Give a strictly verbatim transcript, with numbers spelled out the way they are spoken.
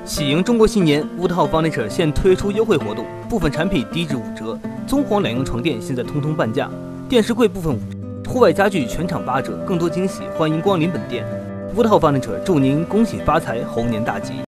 喜迎中国新年 ，Woodhouse Furniture 现推出优惠活动，部分产品低至五折。棕黄两用床垫现在通通半价，电视柜部分五折，户外家具全场八折。更多惊喜，欢迎光临本店。Woodhouse Furniture 祝您恭喜发财，猴年大吉！